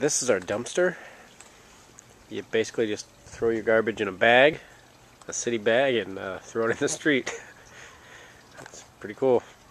This is our dumpster. You basically just throw your garbage in a bag, a city bag, and throw it in the street. That's pretty cool.